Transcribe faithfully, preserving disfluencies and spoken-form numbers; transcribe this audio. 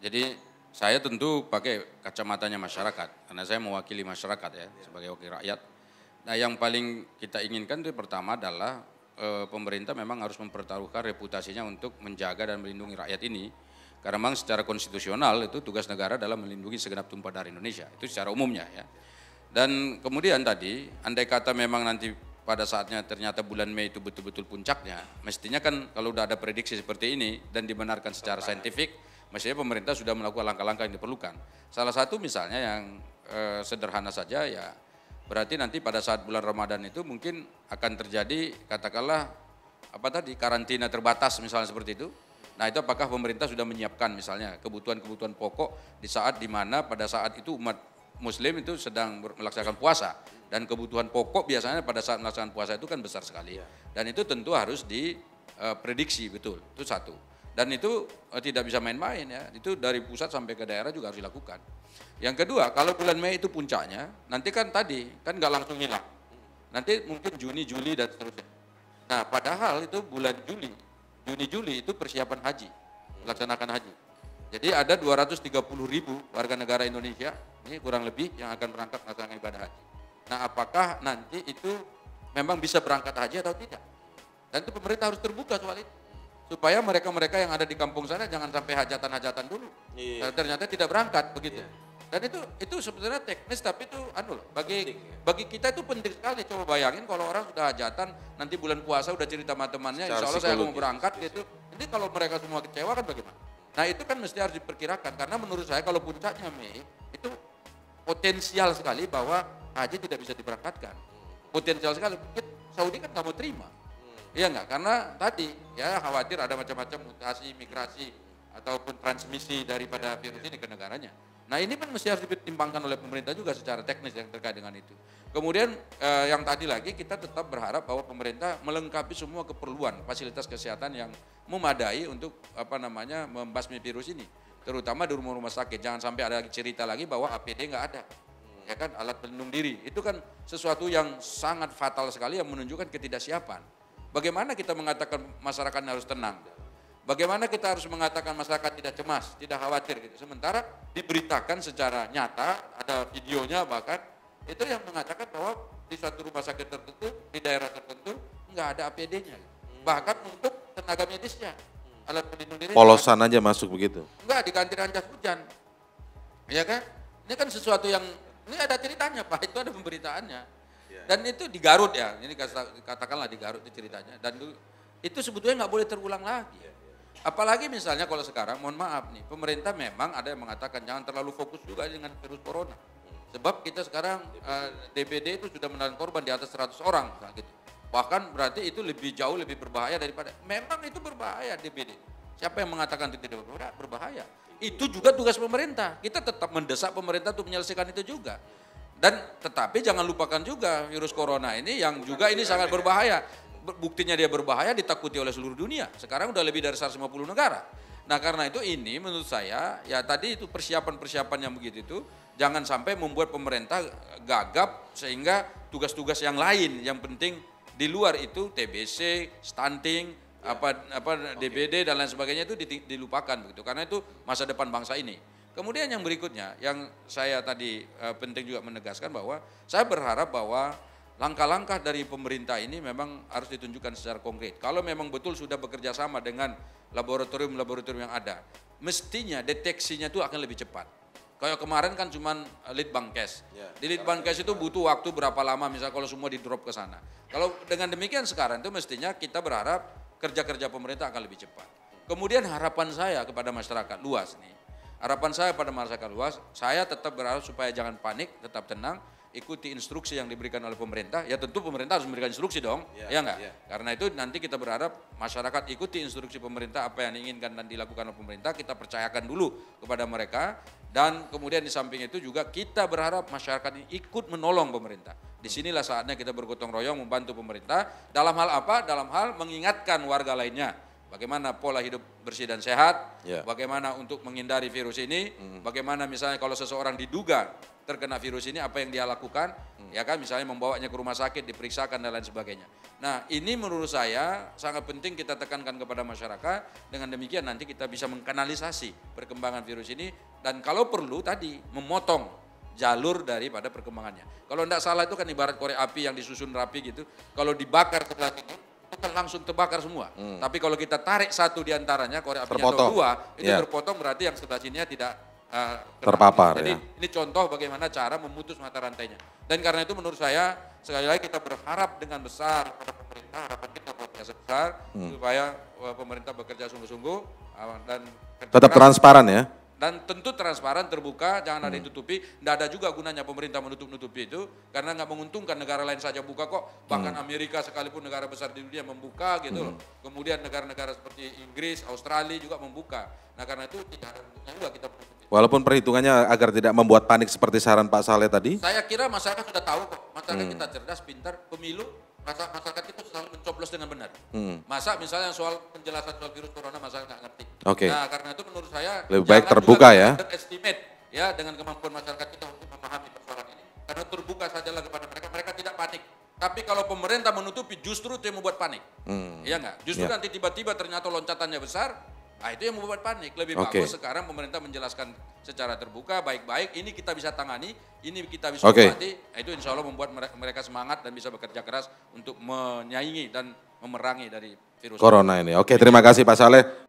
Jadi saya tentu pakai kacamatanya masyarakat, karena saya mewakili masyarakat ya, sebagai wakil rakyat. Nah yang paling kita inginkan itu pertama adalah e, pemerintah memang harus mempertaruhkan reputasinya untuk menjaga dan melindungi rakyat ini. Karena memang secara konstitusional itu tugas negara dalam melindungi segenap tumpah darah Indonesia, itu secara umumnya ya. Dan kemudian tadi, andai kata memang nanti pada saatnya ternyata bulan Mei itu betul-betul puncaknya, mestinya kan kalau udah ada prediksi seperti ini dan dibenarkan secara saintifik, mestinya pemerintah sudah melakukan langkah-langkah yang diperlukan. Salah satu misalnya yang eh, sederhana saja ya, berarti nanti pada saat bulan Ramadan itu mungkin akan terjadi katakanlah apa tadi karantina terbatas misalnya seperti itu. Nah itu apakah pemerintah sudah menyiapkan misalnya kebutuhan-kebutuhan pokok di saat dimana pada saat itu umat Muslim itu sedang melaksanakan puasa dan kebutuhan pokok biasanya pada saat melaksanakan puasa itu kan besar sekali dan itu tentu harus diprediksi betul, itu satu. Dan itu tidak bisa main-main ya, itu dari pusat sampai ke daerah juga harus dilakukan. Yang kedua, kalau bulan Mei itu puncaknya, nanti kan tadi, kan nggak langsung hilang. Nanti mungkin Juni, Juli dan seterusnya. Nah padahal itu bulan Juli, Juni, Juli itu persiapan haji, melaksanakan haji. Jadi ada dua ratus tiga puluh ribu warga negara Indonesia, ini kurang lebih yang akan berangkat melaksanakan ibadah haji. Nah apakah nanti itu memang bisa berangkat haji atau tidak? Dan itu pemerintah harus terbuka soal itu. Supaya mereka-mereka yang ada di kampung sana jangan sampai hajatan-hajatan dulu. Iya. Ternyata tidak berangkat begitu. Iya. Dan itu itu sebenarnya teknis tapi itu anu loh, bagi penting, ya? Bagi kita itu penting sekali. Coba bayangin kalau orang sudah hajatan nanti bulan puasa udah cerita sama temannya, insya Allah saya mau berangkat gitu. Nanti kalau mereka semua kecewa kan bagaimana? Nah itu kan mesti harus diperkirakan karena menurut saya kalau puncaknya Mei itu potensial sekali bahwa haji tidak bisa diberangkatkan. Potensial sekali. Saudi kan nggak mau terima. Iya enggak? Karena tadi ya khawatir ada macam-macam mutasi, migrasi ataupun transmisi daripada virus ini ke negaranya. Nah ini kan mesti harus dipertimbangkan oleh pemerintah juga secara teknis yang terkait dengan itu. Kemudian eh, yang tadi lagi kita tetap berharap bahwa pemerintah melengkapi semua keperluan fasilitas kesehatan yang memadai untuk apa namanya membasmi virus ini. Terutama di rumah-rumah sakit. Jangan sampai ada cerita lagi bahwa A P D nggak ada. Ya kan, alat pelindung diri. Itu kan sesuatu yang sangat fatal sekali yang menunjukkan ketidaksiapan. Bagaimana kita mengatakan masyarakat harus tenang? Bagaimana kita harus mengatakan masyarakat tidak cemas, tidak khawatir gitu. Sementara diberitakan secara nyata, ada videonya bahkan, itu yang mengatakan bahwa di suatu rumah sakit tertentu, di daerah tertentu, nggak ada A P D-nya. Bahkan untuk tenaga medisnya, alat pelindung diri. Polosan aja masuk begitu? Enggak, diganti dengan jas hujan. Ya kan? Ini kan sesuatu yang, ini ada ceritanya Pak, itu ada pemberitaannya. Dan itu di Garut ya, ini katakanlah di Garut itu ceritanya. Dan itu, itu sebetulnya nggak boleh terulang lagi. Apalagi misalnya kalau sekarang, mohon maaf nih, pemerintah memang ada yang mengatakan jangan terlalu fokus juga dengan virus corona. Sebab kita sekarang uh, D B D itu sudah menelan korban di atas seratus orang. Gitu. Bahkan berarti itu lebih jauh lebih berbahaya daripada, memang itu berbahaya D B D. Siapa yang mengatakan itu tidak berbahaya? Itu juga tugas pemerintah. Kita tetap mendesak pemerintah untuk menyelesaikan itu juga. Dan tetapi jangan lupakan juga virus corona ini yang juga ini sangat berbahaya. Buktinya dia berbahaya ditakuti oleh seluruh dunia. Sekarang udah lebih dari seratus lima puluh negara. Nah karena itu ini menurut saya ya tadi itu persiapan-persiapan yang begitu itu jangan sampai membuat pemerintah gagap sehingga tugas-tugas yang lain yang penting di luar itu T B C, stunting, apa apa D B D dan lain sebagainya itu dilupakan begitu. Karena itu masa depan bangsa ini. Kemudian yang berikutnya, yang saya tadi e, penting juga menegaskan bahwa saya berharap bahwa langkah-langkah dari pemerintah ini memang harus ditunjukkan secara konkret. Kalau memang betul sudah bekerja sama dengan laboratorium-laboratorium yang ada, mestinya deteksinya itu akan lebih cepat. Kayak kemarin kan cuma Litbangkes. Di Litbangkes itu butuh waktu berapa lama misalnya kalau semua di drop ke sana. Kalau dengan demikian sekarang itu mestinya kita berharap kerja-kerja pemerintah akan lebih cepat. Kemudian harapan saya kepada masyarakat luas nih. Harapan saya pada masyarakat luas, saya tetap berharap supaya jangan panik, tetap tenang, ikuti instruksi yang diberikan oleh pemerintah. Ya tentu pemerintah harus memberikan instruksi dong, ya, ya enggak? Ya. Karena itu nanti kita berharap masyarakat ikuti instruksi pemerintah, apa yang diinginkan dan dilakukan oleh pemerintah, kita percayakan dulu kepada mereka. Dan kemudian di samping itu juga kita berharap masyarakat ini ikut menolong pemerintah. Disinilah saatnya kita bergotong royong membantu pemerintah. Dalam hal apa? Dalam hal mengingatkan warga lainnya. Bagaimana pola hidup bersih dan sehat, yeah. Bagaimana untuk menghindari virus ini, mm. Bagaimana misalnya kalau seseorang diduga terkena virus ini, apa yang dia lakukan, mm. ya kan, misalnya membawanya ke rumah sakit, diperiksakan dan lain sebagainya. Nah ini menurut saya sangat penting kita tekankan kepada masyarakat, dengan demikian nanti kita bisa mengkanalisasi perkembangan virus ini, dan kalau perlu tadi memotong jalur daripada perkembangannya. Kalau tidak salah itu kan ibarat korek api yang disusun rapi gitu, kalau dibakar sebelah sini, itu kan langsung terbakar semua. Hmm. Tapi kalau kita tarik satu diantaranya, korek apinya atau dua, itu yeah. terpotong, berarti yang sebelah sininya tidak uh, terpapar. Jadi ya. ini contoh bagaimana cara memutus mata rantainya. Dan karena itu menurut saya, sekali lagi kita berharap dengan besar pada pemerintah, harapan kita biasa besar, hmm. supaya uh, pemerintah bekerja sungguh-sungguh, uh, dan tetap transparan ya. Dan tentu transparan, terbuka, jangan ada ditutupi. Tidak ada juga gunanya pemerintah menutup-nutupi itu, karena nggak menguntungkan. Negara lain saja buka kok, bahkan hmm. Amerika sekalipun negara besar di dunia membuka gitu loh. Hmm. Kemudian negara-negara seperti Inggris, Australia juga membuka. Nah karena itu tidak ada gunanya juga kita menutupi. Walaupun perhitungannya agar tidak membuat panik seperti saran Pak Saleh tadi. Saya kira masyarakat sudah tahu kok, masyarakat hmm. kita cerdas, pintar, pemilu. Masyarakat itu selalu mencoblos dengan benar. Hmm. Masa misalnya soal penjelasan soal virus corona masyarakat nggak ngerti. Okay. Nah karena itu menurut saya lebih baik terbuka ya. Underestimate ya dengan kemampuan masyarakat kita untuk memahami persoalan ini. Karena terbuka sajalah kepada mereka, mereka tidak panik. Tapi kalau pemerintah menutupi justru itu yang membuat panik. Hmm. Iya nggak? Justru yeah. nanti tiba-tiba ternyata loncatannya besar. Nah itu yang membuat panik. Lebih okay. bagus sekarang pemerintah menjelaskan secara terbuka, baik-baik. Ini kita bisa tangani, ini kita bisa okay. obati. Nah, itu insya Allah membuat mereka semangat dan bisa bekerja keras untuk menyaingi dan memerangi dari virus corona ini. Oke, terima kasih Pak Saleh.